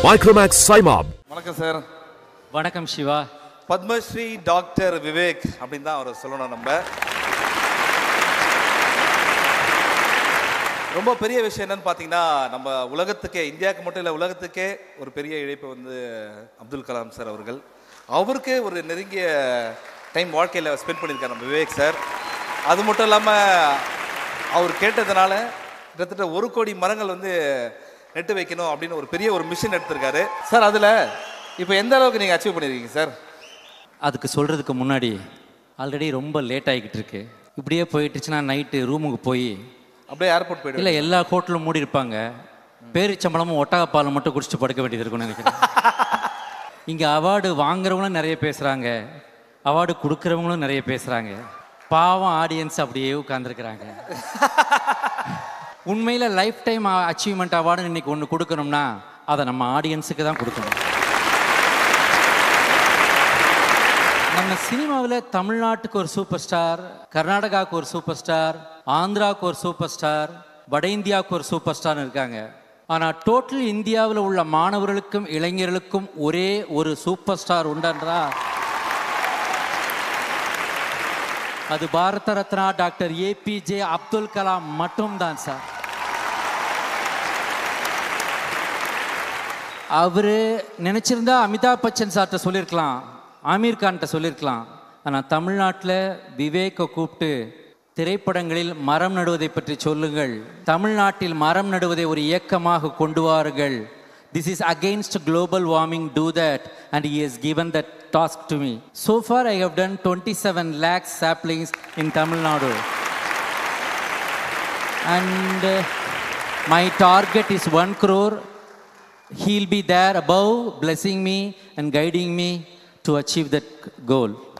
Micromax Saimab. வணக்கம் sir. வணக்கம் Siva. Padmashri doctor Vivek அப்படின்னு தான் அவர் சொல்லணும். நம்ம ரொம்ப பெரிய விஷயம் என்னன்னு பார்த்தீங்கன்னா, நம்ம உலகத்துக்கே, இந்தியாவுக்கு மட்டும் இல்லை உலகத்துக்கே ஒரு பெரிய இழைப்பு வந்து அப்துல் கலாம் சார் அவர்கள். அவருக்கு ஒரு நெருங்கிய டைம் வாழ்க்கையில் ஸ்பெண்ட் பண்ணியிருக்கார் நம்ம விவேக் சார். அது மட்டும் இல்லாமல் அவர் கேட்டதுனால கிட்டத்தட்ட 1 கோடி மரங்கள் வந்து நெட்டு வைக்கணும் அப்படின்னு ஒரு பெரிய ஒரு மிஷன் எடுத்திருக்காரு சார். அதில் இப்போ எந்த அளவுக்கு நீங்கள் அச்சீவ் பண்ணியிருக்கீங்க சார்? அதுக்கு சொல்கிறதுக்கு முன்னாடி ஆல்ரெடி ரொம்ப லேட் ஆகிக்கிட்டு இருக்கு. இப்படியே போயிட்டுச்சுன்னா நைட்டு ரூமுக்கு போய் அப்படியே ஏர்போர்ட் போய்ட்டு இல்லை எல்லா ஹோட்டலும் மூடி இருப்பாங்க. பேரிச்சம்பளமும் ஒட்டகப்பாலும் மட்டும் குடிச்சிட்டு படுக்க வேண்டியது இருக்கும்னு நினைக்கிறேன். இங்கே அவார்டு வாங்குறவங்களும் நிறைய பேசுகிறாங்க, அவார்டு கொடுக்குறவங்களும் நிறைய பேசுகிறாங்க. பாவம் ஆடியன்ஸ் அப்படியே உட்காந்துருக்குறாங்க. உண்மையில் லைஃப் டைம் அச்சீவ்மெண்ட் அவார்டுன்னு இன்னைக்கு ஒன்று கொடுக்கணும்னா அதை நம்ம ஆடியன்ஸுக்கு தான் கொடுக்கணும். நம்ம சினிமாவில் தமிழ்நாட்டுக்கு ஒரு சூப்பர் ஸ்டார், கர்நாடகாவுக்கு ஒரு சூப்பர் ஸ்டார், ஆந்திராவுக்கு ஒரு சூப்பர் ஸ்டார், வட இந்தியாவுக்கு ஒரு சூப்பர் ஸ்டார்னு இருக்காங்க. ஆனால் டோட்டல் இந்தியாவில் உள்ள மாணவர்களுக்கும் இளைஞர்களுக்கும் ஒரே ஒரு சூப்பர் ஸ்டார் உண்டன்றா அது பாரத ரத்னா டாக்டர் ஏபிஜே அப்துல் கலாம் மட்டும்தான் சார். அவர் நினச்சிருந்தா அமிதாப் பச்சன் சார்கிட்ட சொல்லியிருக்கலாம், ஆமீர் கான்கிட்ட சொல்லியிருக்கலாம். ஆனால் தமிழ்நாட்டில் விவேக்கை கூப்பிட்டு திரைப்படங்களில் மரம் நடுவதை பற்றி சொல்லுங்கள், தமிழ்நாட்டில் மரம் நடுவதை ஒரு இயக்கமாக கொண்டு வாருங்கள், this is against global warming, do that, and he has given that task to me. So far I have done 27 lakh saplings in Tamil Nadu, and my target is 1 crore. He'll be there above blessing me and guiding me to achieve that goal.